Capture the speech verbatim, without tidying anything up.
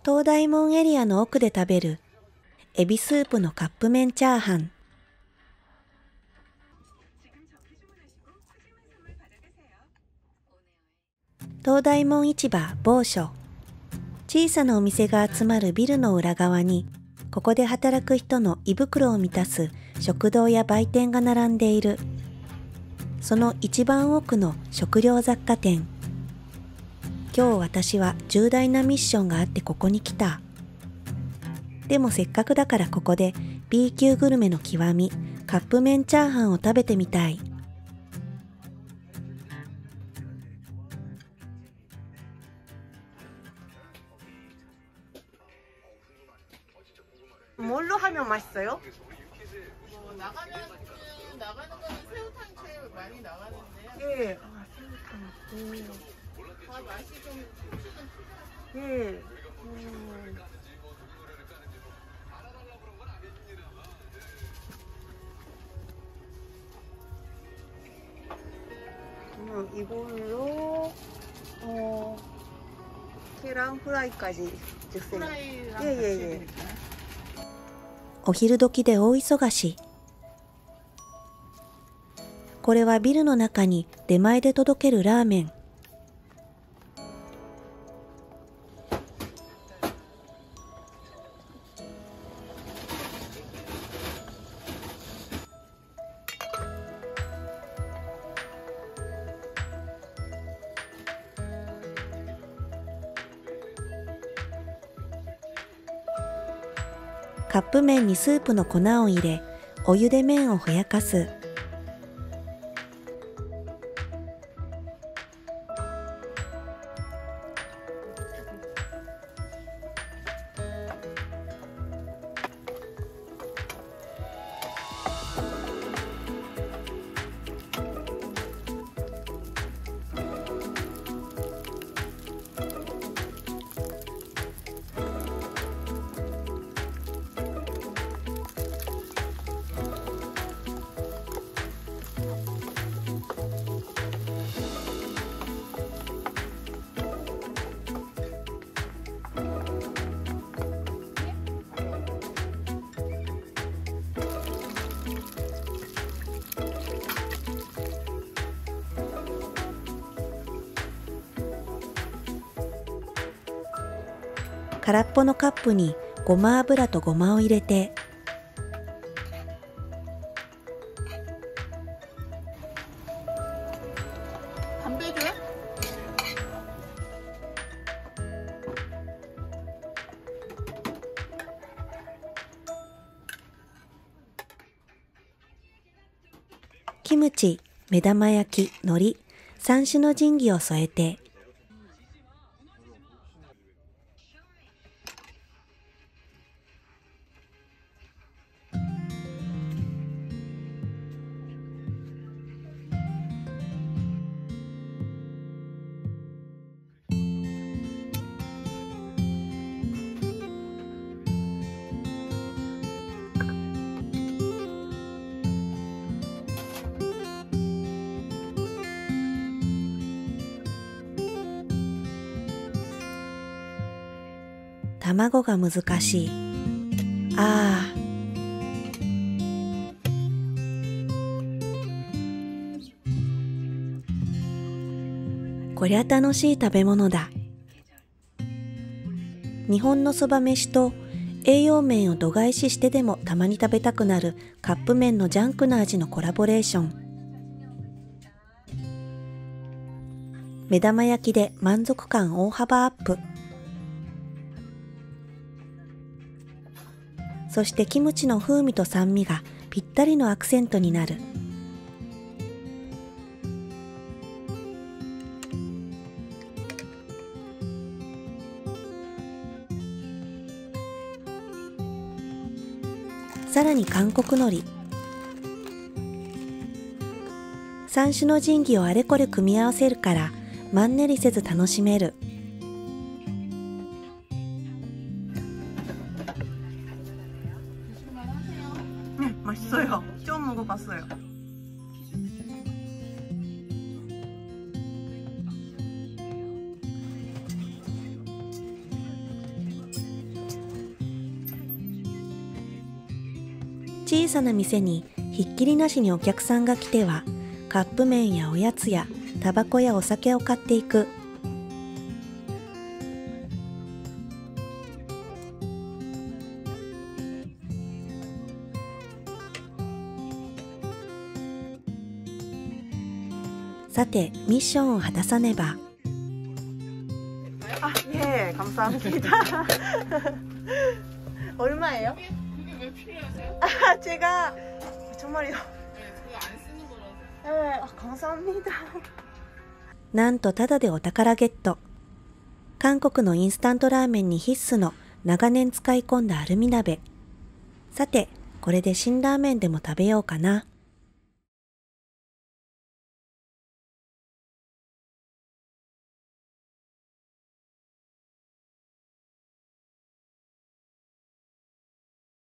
東大門エリアの奥で食べるエビスープのカップ麺チャーハン。東大門市場某所。小さなお店が集まるビルの裏側に、ここで働く人の胃袋を満たす食堂や売店が並んでいる。その一番奥の食料雑貨店。今日私は重大なミッションがあってここに来た。でもせっかくだからここで B 級グルメの極み、カップ麺チャーハンを食べてみたい。 뭘로 하면 맛있어요? 뭐 나가면 나가는 거는 새우탕 제일 많이 나가는데요. 예. 아, 새우탕. 다 맛이 좀 예. 음. 음, 이걸로 어 계란 후라이까지 주세요. 프라이랑 예, 같이 예, 예. 드릴까요? お昼時で大忙し。これはビルの中に出前で届けるラーメン。カップ麺にスープの粉を入れ、お湯で麺をふやかす。空っぽのカップにごま油とごまを入れて、 담배줘요? キムチ、目玉焼き、海苔、三種の神器を添えて、卵が難しい。ああ。こりゃ楽しい食べ物だ。日本のそば飯と栄養面を度外視してでもたまに食べたくなるカップ麺のジャンクな味のコラボレーション。目玉焼きで満足感大幅アップ。そしてキムチの風味と酸味がぴったりのアクセントになる。さらに韓国海苔。三種の神器をあれこれ組み合わせるからマンネリせず楽しめる。 네, 맛있어요. 처음 먹어봤어요. 小さな店にひっきりなしにお客さんが来ては、カップ麺やおやつやタバコやお酒を買っていく。さて、ミッションを果たさねば。 아, 예, 감사합니다. 얼마예요? 그게, 그게 왜 필요하세요? 아, 제가 정말요. 네, 그거 안 쓰는 거라서. 네, 아, 감사합니다. なんとタダでお宝ゲット。韓国のインスタントラーメンに必須の長年使い込んだアルミ鍋。さて、これで辛ラーメンでも食べようかな。